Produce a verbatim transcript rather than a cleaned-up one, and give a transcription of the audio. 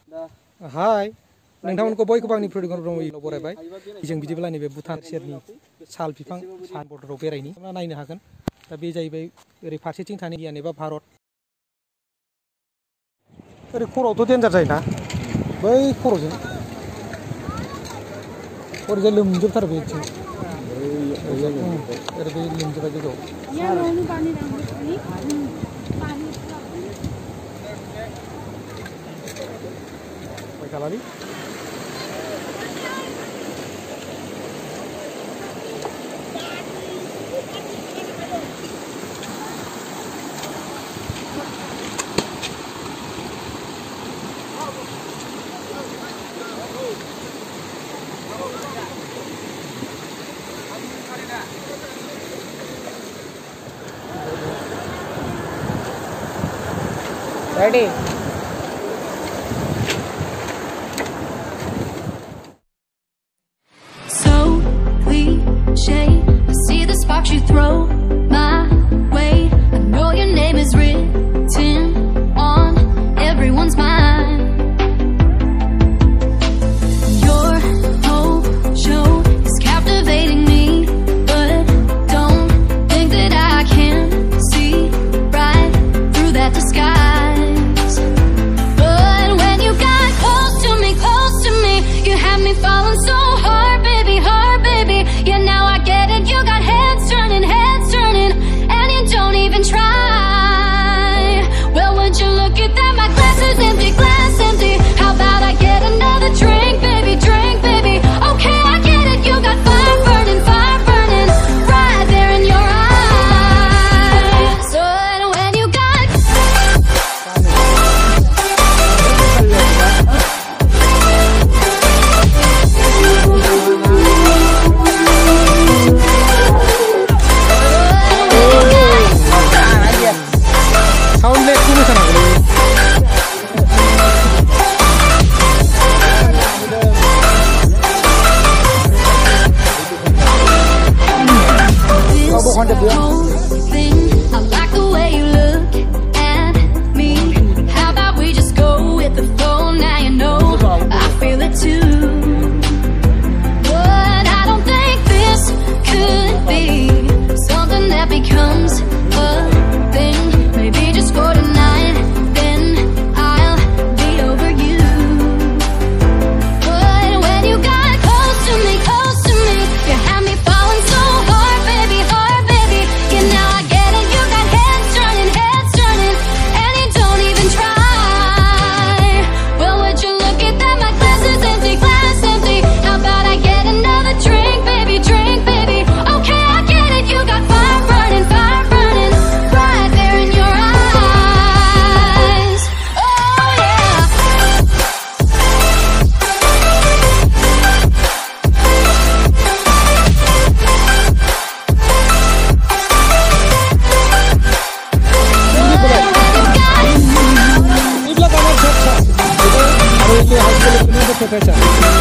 हाय नोंथांमोनखौ बयखौबो आंनि प्रडिक्टर ब्रह्मनो बरायबाय जों बिदिब्ला नैबे भुटान सेरनि साल बिफां सान बर्डाराव बेरायनि नायनो हागोन दा बे जाहैबाय ओरै फारसेथिं थानाय गियान एबा भारत ओरै खर'आवथ' डेन्जार जायोना बै खर'जों ओरैजाय लोमजोबथारो बेथिं ओरै बे लोमजोबबाय गोजौआव Kalali. Ready? I see the sparks you throw my way. I know your name is written on everyone's mind. Your whole show is captivating me, but don't think that I can see right through that disguise. But when you got close to me, close to me, you had me falling so hard, baby, hard, baby. Yeah, now I get it. You got heads turning, heads turning, and you don't even try. Well, would you look at that? My glass is empty, glass empty. How about I get another drink, baby, drink, baby? Okay, I get it. You got fire burning, fire burning, right there in your eyes. So when you got I like the way you look at me. How about we just go with the flow? Now you know I feel it too. But I don't think this could be something that becomes a thing. Maybe just for tonight, then I'll be over you. But when you got close to me, close to me, you had me falling so hard, baby, hard, baby. Yeah, now I get it. You got heads turning, heads turning, and you don't even try. Well, would you look at that? My glass is empty, glass empty. How about I get another drink, baby, drink, baby? Okay, I get it. You got fire burning, fire burning, right there in your eyes. Oh yeah. Ini belakang saya. Ini harus lebih cepat.